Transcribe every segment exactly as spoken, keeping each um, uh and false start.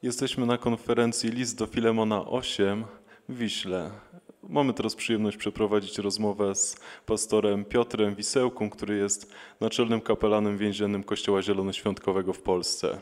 Jesteśmy na konferencji List do Filemona osiem w Wiśle. Mamy teraz przyjemność przeprowadzić rozmowę z pastorem Piotrem Wisełką, który jest naczelnym kapelanem więziennym Kościoła Zielonoświątkowego w Polsce.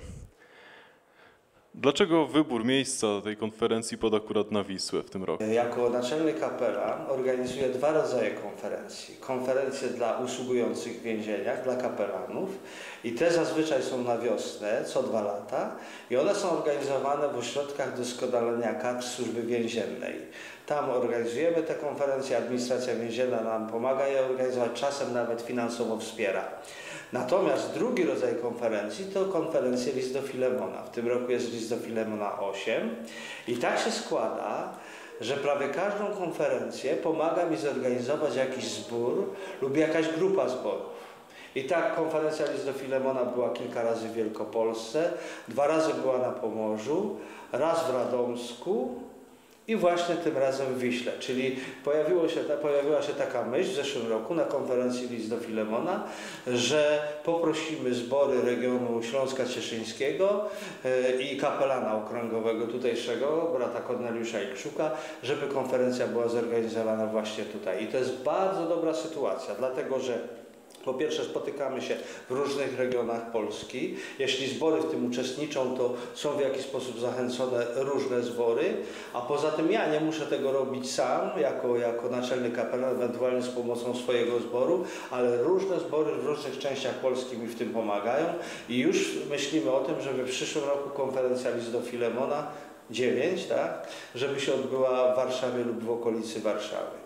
Dlaczego wybór miejsca tej konferencji pod akurat na Wisłę w tym roku? Jako naczelny kapelan organizuję dwa rodzaje konferencji. Konferencje dla usługujących w więzieniach, dla kapelanów i te zazwyczaj są na wiosnę, co dwa lata i one są organizowane w ośrodkach doskonalenia kadr służby więziennej. Tam organizujemy te konferencje, administracja więzienna nam pomaga je organizować, czasem nawet finansowo wspiera. Natomiast drugi rodzaj konferencji to konferencje List do Filemona. W tym roku jest List do Filemona osiem i tak się składa, że prawie każdą konferencję pomaga mi zorganizować jakiś zbór lub jakaś grupa zborów. I tak konferencja List do Filemona była kilka razy w Wielkopolsce, dwa razy była na Pomorzu, raz w Radomsku i właśnie tym razem w Wiśle. Czyli pojawiło się, pojawiła się taka myśl w zeszłym roku na konferencji List do Filemona, że poprosimy zbory regionu Śląska Cieszyńskiego i kapelana okręgowego tutejszego, brata Korneliusza Ilczuka, żeby konferencja była zorganizowana właśnie tutaj. I to jest bardzo dobra sytuacja, dlatego że po pierwsze spotykamy się w różnych regionach Polski. Jeśli zbory w tym uczestniczą, to są w jakiś sposób zachęcone różne zbory, a poza tym ja nie muszę tego robić sam, jako, jako naczelny kapelan, ewentualnie z pomocą swojego zboru, ale różne zbory w różnych częściach Polski mi w tym pomagają i już myślimy o tym, żeby w przyszłym roku konferencja List do Filemona dziewięć, tak, żeby się odbyła w Warszawie lub w okolicy Warszawy.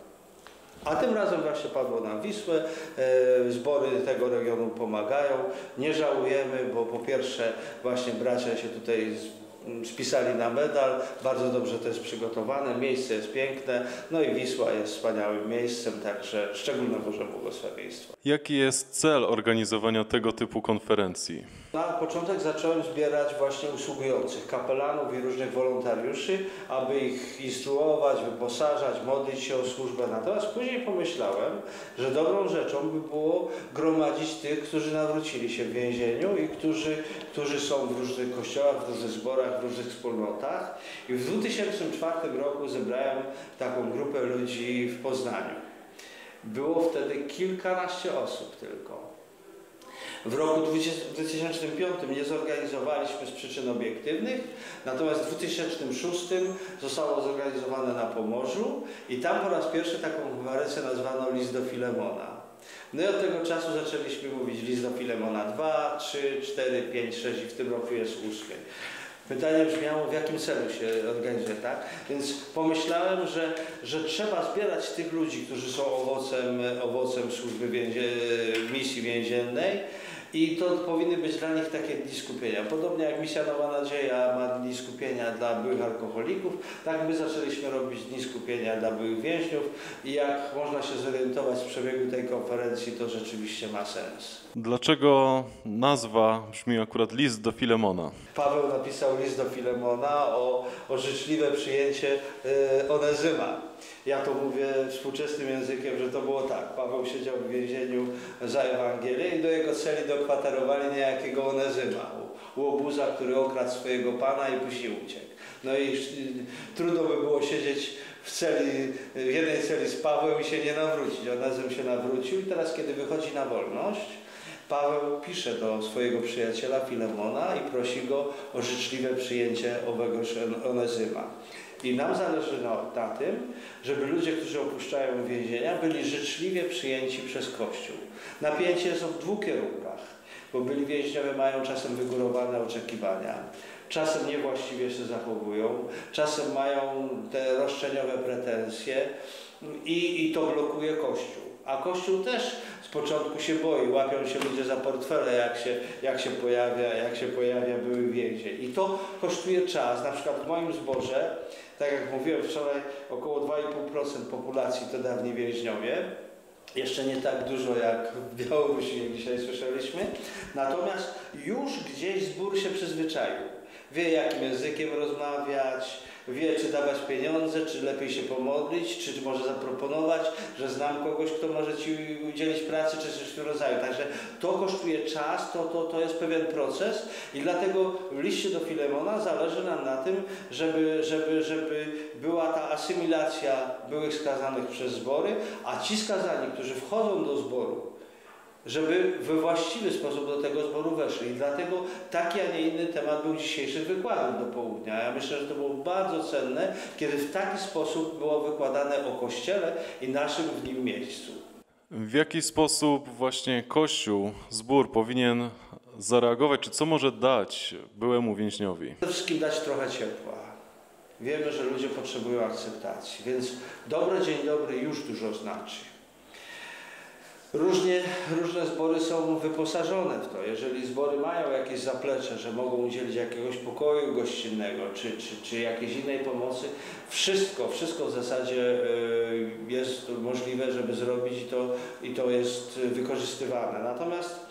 A tym razem właśnie padło na Wisłę, e, zbory tego regionu pomagają, nie żałujemy, bo po pierwsze właśnie bracia się tutaj spisali na medal, bardzo dobrze to jest przygotowane, miejsce jest piękne, no i Wisła jest wspaniałym miejscem, także szczególne Boże błogosławieństwo. Jaki jest cel organizowania tego typu konferencji? Na początek zacząłem zbierać właśnie usługujących, kapelanów i różnych wolontariuszy, aby ich instruować, wyposażać, modlić się o służbę. Natomiast później pomyślałem, że dobrą rzeczą by było gromadzić tych, którzy nawrócili się w więzieniu i którzy, którzy są w różnych kościołach, w różnych zborach, w różnych wspólnotach. I w dwa tysiące czwartym roku zebrałem taką grupę ludzi w Poznaniu. Było wtedy kilkanaście osób tylko. W roku dwa tysiące piątym nie zorganizowaliśmy z przyczyn obiektywnych, natomiast w dwa tysiące szóstym zostało zorganizowane na Pomorzu i tam po raz pierwszy taką konferencję nazwano List do Filemona. No i od tego czasu zaczęliśmy mówić List do Filemona dwa, trzy, cztery, pięć, sześć i w tym roku jest ósmy. Pytanie brzmiało, w jakim celu się organizuje, tak? Więc pomyślałem, że, że trzeba zbierać tych ludzi, którzy są owocem, owocem służby więzie, misji więziennej i to powinny być dla nich takie dni skupienia. Podobnie jak Misja Nowa Nadzieja ma dni skupienia dla byłych alkoholików, tak my zaczęliśmy robić dni skupienia dla byłych więźniów i jak można się zorientować z przebiegu tej konferencji, to rzeczywiście ma sens. Dlaczego nazwa brzmi akurat List do Filemona? Paweł napisał List do Filemona o, o życzliwe przyjęcie y, Onezyma. Ja to mówię współczesnym językiem, że to było tak. Paweł siedział w więzieniu za Ewangelię i do jego celi dokwaterowali niejakiego Onezyma, łobuza, który okradł swojego pana i później uciekł. No i y, trudno by było siedzieć w celi, w jednej celi z Pawłem i się nie nawrócić. Onezym się nawrócił i teraz, kiedy wychodzi na wolność, Paweł pisze do swojego przyjaciela Filemona i prosi go o życzliwe przyjęcie owego Onezyma. I nam zależy na, na tym, żeby ludzie, którzy opuszczają więzienia, byli życzliwie przyjęci przez Kościół. Napięcie jest w dwóch kierunkach, bo byli więźniowie mają czasem wygórowane oczekiwania, czasem niewłaściwie się zachowują, czasem mają te roszczeniowe pretensje i, i to blokuje Kościół. A Kościół też z początku się boi, łapią się ludzie za portfele, jak się, jak się pojawia, jak się pojawia były więzień. I to kosztuje czas. Na przykład w moim zborze, tak jak mówiłem wczoraj, około dwa i pół procent populacji to dawni więźniowie. Jeszcze nie tak dużo jak w Białorusi, jak dzisiaj słyszeliśmy. Natomiast już gdzieś zbór się przyzwyczaił. wie jakim językiem rozmawiać, wie czy dawać pieniądze, czy lepiej się pomodlić, czy może zaproponować, że znam kogoś, kto może Ci udzielić pracy, czy coś w tym rodzaju. Także to kosztuje czas, to, to, to jest pewien proces i dlatego w liście do Filemona zależy nam na tym, żeby, żeby, żeby była ta asymilacja byłych skazanych przez zbory, a ci skazani, którzy wchodzą do zboru, żeby we właściwy sposób do tego zboru weszli. I dlatego taki, a nie inny temat był dzisiejszych wykładów do południa. Ja myślę, że to było bardzo cenne, kiedy w taki sposób było wykładane o Kościele i naszym w nim miejscu. W jaki sposób właśnie Kościół, zbór powinien zareagować, czy co może dać byłemu więźniowi? Przede wszystkim dać trochę ciepła. Wiemy, że ludzie potrzebują akceptacji, więc dobre dzień dobry już dużo znaczy. Różnie, różne zbory są wyposażone w to. Jeżeli zbory mają jakieś zaplecze, że mogą udzielić jakiegoś pokoju gościnnego, czy, czy, czy jakiejś innej pomocy, wszystko, wszystko w zasadzie jest możliwe, żeby zrobić i to, i to jest wykorzystywane. Natomiast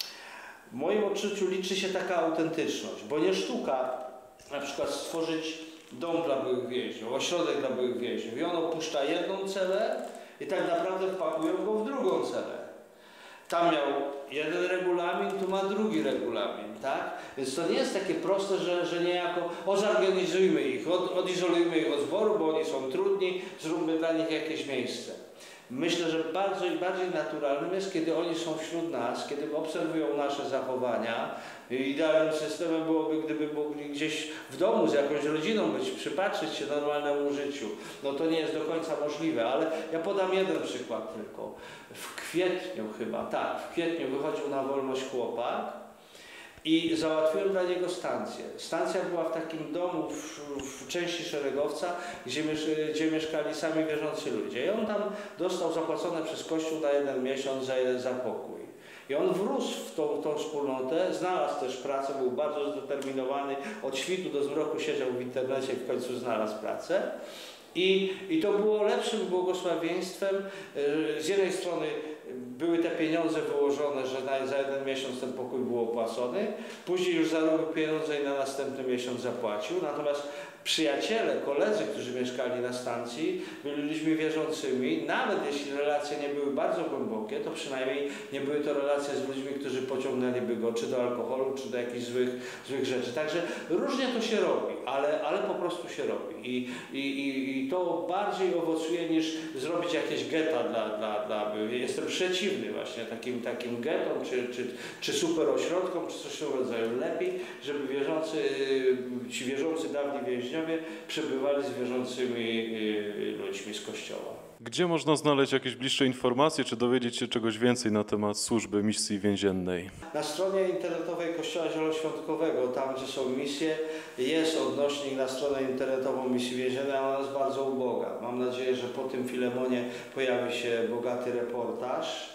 w moim odczuciu liczy się taka autentyczność, bo nie sztuka na przykład stworzyć dom dla byłych więźniów, ośrodek dla byłych więźniów i on opuszcza jedną celę i tak naprawdę wpakują go w drugą celę. Tam miał jeden regulamin, tu ma drugi regulamin, tak? Więc to nie jest takie proste, że, że niejako ozorganizujmy ich, od, odizolujmy ich od zboru, bo oni są trudni, zróbmy dla nich jakieś miejsce. Myślę, że bardzo i bardziej naturalnym jest, kiedy oni są wśród nas, kiedy obserwują nasze zachowania. Idealnym systemem byłoby, gdyby mogli gdzieś w domu z jakąś rodziną być, przypatrzyć się normalnemu życiu. No to nie jest do końca możliwe, ale ja podam jeden przykład tylko. W kwietniu chyba, tak, w kwietniu wychodził na wolność chłopak i załatwiłem dla niego stację. Stacja była w takim domu w, w części Szeregowca, gdzie, gdzie mieszkali sami wierzący ludzie. I on tam dostał zapłacone przez Kościół na jeden miesiąc za, za pokój. I on wrósł w tą, tą wspólnotę, znalazł też pracę, był bardzo zdeterminowany, od świtu do zmroku siedział w internecie i w końcu znalazł pracę. I, I to było lepszym błogosławieństwem. Z jednej strony były te pieniądze wyłożone, że na, za jeden miesiąc ten pokój był opłacony, później już zarobił pieniądze i na następny miesiąc zapłacił. Natomiast przyjaciele, koledzy, którzy mieszkali na stacji, byli ludźmi wierzącymi. Nawet jeśli relacje nie były bardzo głębokie, to przynajmniej nie były to relacje z ludźmi, którzy pociągnęliby go czy do alkoholu, czy do jakichś złych, złych rzeczy. Także różnie to się robi, ale, ale po prostu się robi. I, i, i, i to bardziej owocuje niż zrobić jakieś getta dla, dla, dla... Jestem przeciwny właśnie takim, takim gettom, czy, czy, czy super ośrodkom, czy coś w tym rodzaju. Lepiej, żeby wierzący, ci wierzący dawni więźniowie przebywali z wierzącymi ludźmi z Kościoła. Gdzie można znaleźć jakieś bliższe informacje, czy dowiedzieć się czegoś więcej na temat służby misji więziennej? Na stronie internetowej Kościoła Zielonoświątkowego, tam gdzie są misje, jest odnośnik na stronę internetową misji więziennej, a ona jest bardzo uboga. Mam nadzieję, że po tym Filemonie pojawi się bogaty reportaż.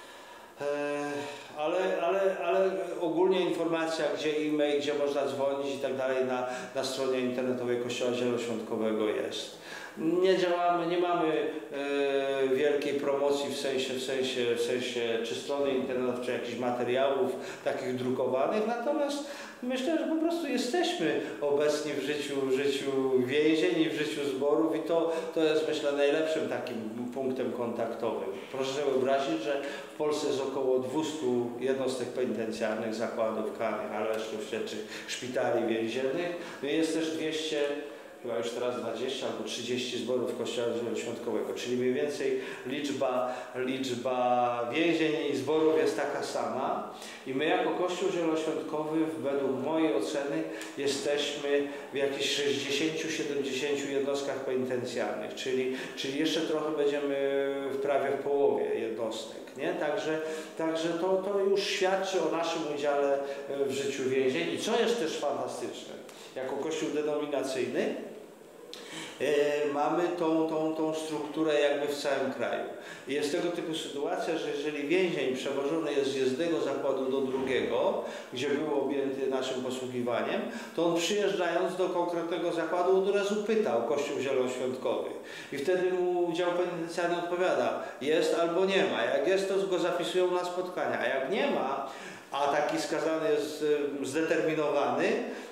Ale, ale, ale ogólnie informacja, gdzie e-mail, gdzie można dzwonić i tak dalej na, na stronie internetowej Kościoła Zielonoświątkowego jest. Nie działamy, nie mamy e, wielkiej promocji w sensie, w sensie, w sensie czy strony internetowej, czy jakichś materiałów takich drukowanych, natomiast myślę, że po prostu jesteśmy obecni w życiu, w życiu więzień i w życiu zborów i to, to jest, myślę, najlepszym takim punktem kontaktowym. Proszę sobie wyobrazić, że w Polsce jest około dwustu jednostek penitencjarnych, zakładów karnych, aresztów śledczych, szpitali więziennych. No i jest też dwieście, chyba już teraz dwadzieścia albo trzydzieści zborów Kościoła Zielonoświątkowego, czyli mniej więcej liczba, liczba więzień i zborów jest taka sama. I my jako Kościół Zielonoświątkowy, według mojej oceny, jesteśmy w jakichś sześćdziesięciu do siedemdziesięciu jednostkach penitencjarnych, czyli, czyli jeszcze trochę będziemy w prawie w połowie jednostek. Nie? Także, także to, to już świadczy o naszym udziale w życiu więzień. I co jest też fantastyczne, jako Kościół denominacyjny Yy, mamy tą, tą, tą strukturę jakby w całym kraju. I jest tego typu sytuacja, że jeżeli więzień przewożony jest z jednego zakładu do drugiego, gdzie był objęty naszym posługiwaniem, to on przyjeżdżając do konkretnego zakładu od razu pyta o Kościół Zielonoświątkowy. I wtedy mu dział penitencjarny odpowiada, jest albo nie ma. Jak jest, to go zapisują na spotkania, a jak nie ma, a taki skazany jest zdeterminowany,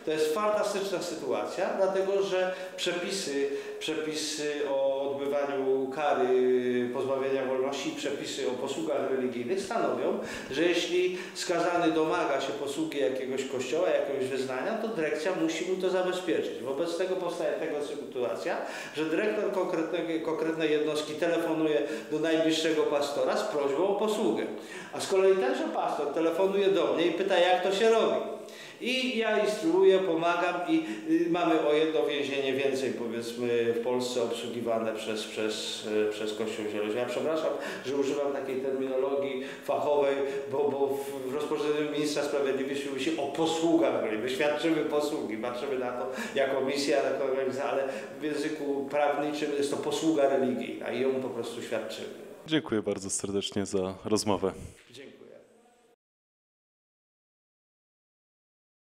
To jest fantastyczna sytuacja, dlatego że przepisy, przepisy o odbywaniu kary pozbawienia wolności i przepisy o posługach religijnych stanowią, że jeśli skazany domaga się posługi jakiegoś kościoła, jakiegoś wyznania, to dyrekcja musi mu to zabezpieczyć. Wobec tego powstaje tego sytuacja, że dyrektor konkretnej, konkretnej jednostki telefonuje do najbliższego pastora z prośbą o posługę. A z kolei tenże pastor telefonuje do mnie i pyta, jak to się robi. I ja instruuję, pomagam i y, mamy o jedno więzienie więcej, powiedzmy, w Polsce obsługiwane przez, przez, y, przez Kościół Zielości. Ja przepraszam, że używam takiej terminologii fachowej, bo, bo w rozporządzeniu Ministra Sprawiedliwości mówi się o posługach, my świadczymy posługi, patrzymy na to jako misja, jako organizacja, ale w języku prawniczym jest to posługa religijna i ją po prostu świadczymy. Dziękuję bardzo serdecznie za rozmowę. Dziękuję.